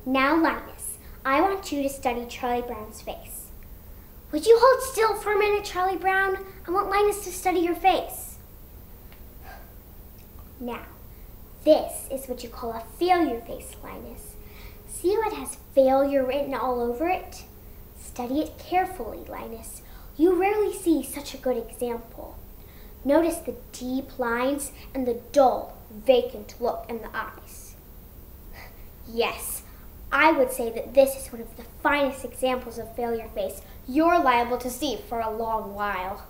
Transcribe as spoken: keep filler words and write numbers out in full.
Now, Linus, I want you to study Charlie Brown's face. Would you hold still for a minute, Charlie Brown? I want Linus to study your face. Now, this is what you call a failure face, Linus. See how it has failure written all over it? Study it carefully, Linus. You rarely see such a good example. Notice the deep lines and the dull, vacant look in the eyes. Yes, I would say that this is one of the finest examples of failure face you're liable to see for a long while.